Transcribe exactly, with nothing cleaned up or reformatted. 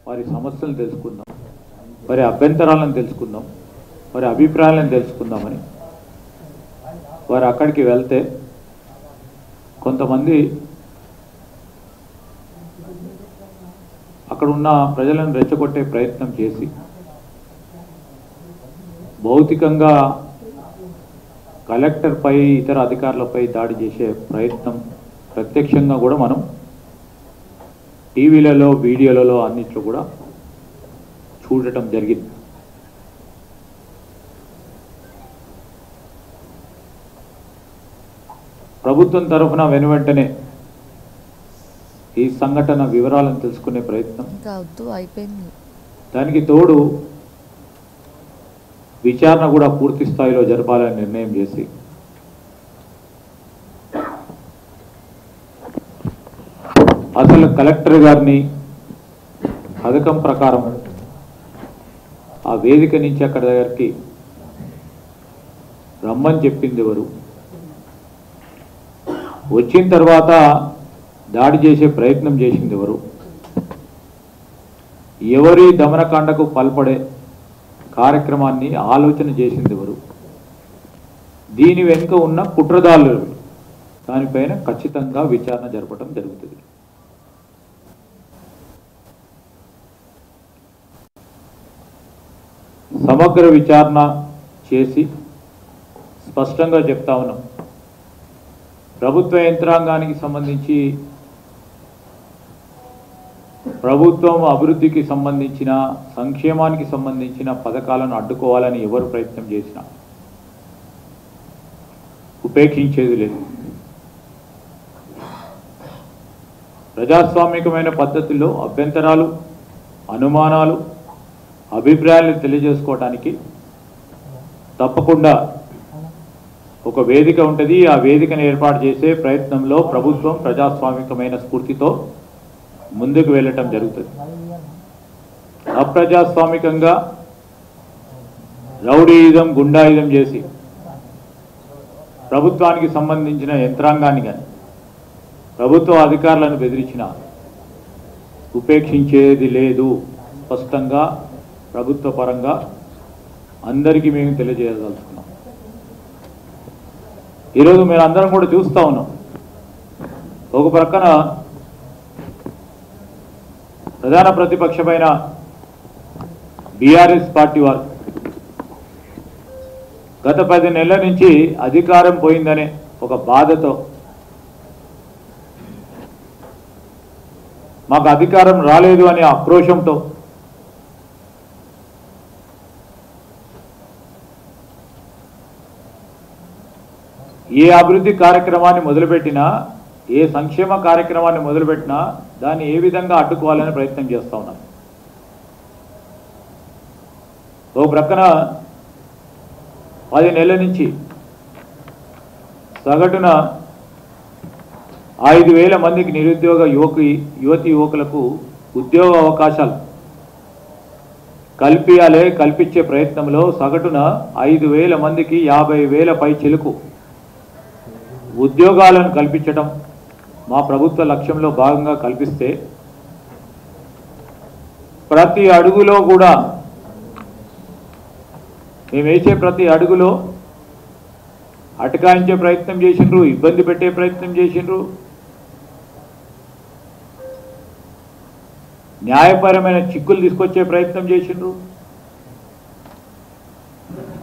వారి సమస్యలను తెలుసుకుందాం, వారి అభ్యంతరాలను తెలుసుకుందాం, వారి అభిప్రాయాలను తెలుసుకుందామని వారు అక్కడికి వెళ్తే కొంతమంది అక్కడ ఉన్న ప్రజలను రెచ్చగొట్టే ప్రయత్నం చేసి భౌతికంగా కలెక్టర్పై ఇతర అధికారులపై దాడి చేసే ప్రయత్నం ప్రత్యక్షంగా కూడా మనం టీవీలలో వీడియోలలో అన్నిట్లో కూడా చూడటం జరిగింది. ప్రభుత్వం తరఫున వెనువెంటనే ఈ సంఘటన వివరాలను తెలుసుకునే ప్రయత్నం, దానికి తోడు విచారణ కూడా పూర్తి స్థాయిలో జరపాలని నిర్ణయం చేసి అసలు కలెక్టర్ గారిని పథకం ప్రకారం ఆ వేదిక నుంచి అక్కడ దగ్గరికి రమ్మని చెప్పింది ఎవరు, వచ్చిన తర్వాత దాడి చేసే ప్రయత్నం చేసింది ఎవరు, ఎవరి దమనకాండకు పాల్పడే కార్యక్రమాన్ని ఆలోచన చేసింది ఎవరు, దీని వెనుక ఉన్న కుట్రదారులు, దానిపైన ఖచ్చితంగా విచారణ జరపడం జరుగుతుంది. సమగ్ర విచారణ చేసి స్పష్టంగా చెప్తా ఉన్నాం, ప్రభుత్వ యంత్రాంగానికి సంబంధించి ప్రభుత్వం అభివృద్ధికి సంబంధించిన సంక్షేమానికి సంబంధించిన పథకాలను అడ్డుకోవాలని ఎవరు ప్రయత్నం చేసినా ఉపేక్షించేది లేదు. ప్రజాస్వామికమైన పద్ధతిలో అభ్యంతరాలు, అనుమానాలు, అభిప్రాయాలను తెలియజేసుకోవడానికి తప్పకుండా ఒక వేదిక ఉంటుంది. ఆ వేదికను ఏర్పాటు చేసే ప్రయత్నంలో ప్రభుత్వం ప్రజాస్వామికమైన స్ఫూర్తితో ముందుకు వెళ్ళటం జరుగుతుంది. అప్రజాస్వామికంగా రౌడీయిజం, గుండాయిజం చేసి ప్రభుత్వానికి సంబంధించిన యంత్రాంగాన్ని కానీ ప్రభుత్వ అధికారులను బెదిరించిన ఉపేక్షించేది లేదు. స్పష్టంగా ప్రభుత్వ పరంగా అందరికీ మేము తెలియజేయదలుచుకున్నాం. ఈరోజు మీరు అందరం కూడా చూస్తూ ఉన్నాం, ఒక ప్రక్కన ప్రధాన ప్రతిపక్షమైన బీఆర్ఎస్ పార్టీ వారు గత పది నెలల నుంచి అధికారం పోయిందనే ఒక బాధతో, మాకు అధికారం రాలేదు అనే ఆక్రోశంతో ఏ అభివృద్ధి కార్యక్రమాన్ని మొదలుపెట్టినా, ఏ సంక్షేమ కార్యక్రమాన్ని మొదలుపెట్టినా దాన్ని ఏ విధంగా అడ్డుకోవాలని ప్రయత్నం చేస్తూ ఉన్నారు. ఓ ప్రక్కన పది నెలల నుంచి సగటున ఐదు వేల మందికి నిరుద్యోగ యువకి యువతి యువకులకు ఉద్యోగ అవకాశాలు కల్పించాలి. కల్పించే ప్రయత్నంలో సగటున ఐదు వేల మందికి యాభై వేల పై చిలుకు ఉద్యోగాలను కల్పించడం మా ప్రభుత్వ లక్ష్యంలో భాగంగా కల్పిస్తే, ప్రతి అడుగులో కూడా మేము వేసే ప్రతి అడుగులో అటకాయించే ప్రయత్నం చేసిండ్రు, ఇబ్బంది పెట్టే ప్రయత్నం చేసిండ్రు, న్యాయపరమైన చిక్కులు తీసుకొచ్చే ప్రయత్నం చేసిండ్రు.